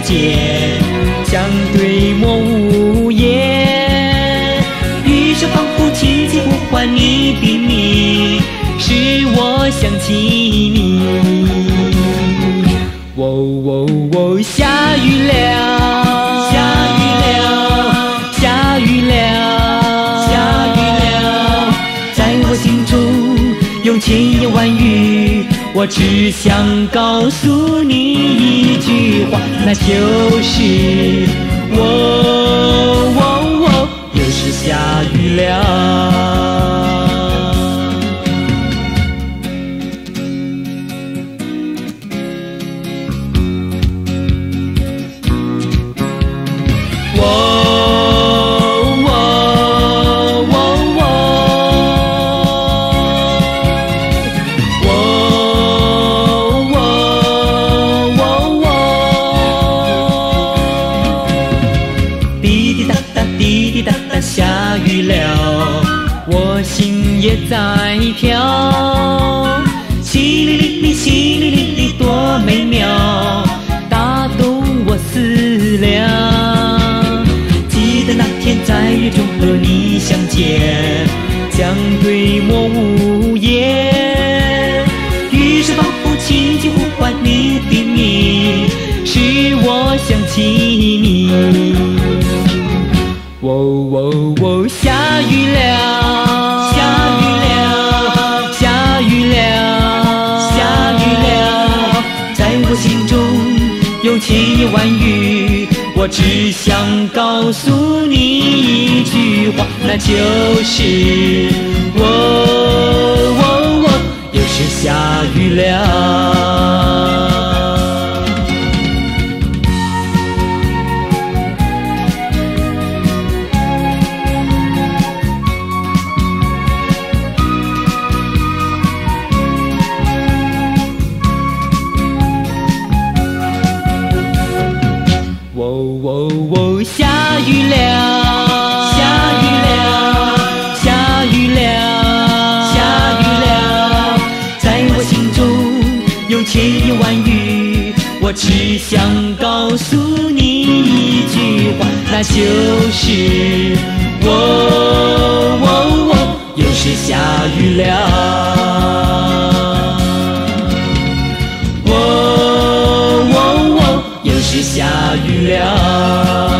见，相对莫无言。雨声仿佛轻轻呼唤你的名，使我想起你。喔喔喔，下雨了，下雨了，下雨了，下雨了，在我心中用千言万语，我只想告诉你一句话，那就是我又是下雨了。滴滴答答下雨了，我心也在跳，淅沥沥沥，淅沥沥沥，多美妙，打动我思量。记得那天在雨中和你相见，相对莫无言。雨声仿佛轻轻呼唤你的名，使我想起你。喔喔喔，下雨了，下雨了，下雨了，下雨了，在我心中用千言万语，我只想告诉你一句话，那就是我又是下雨了。喔，下雨了，下雨了，下雨了，下雨了，在我心中用千言万语，我只想告诉你一句话，那就是我又是下雨了。又是下雨了。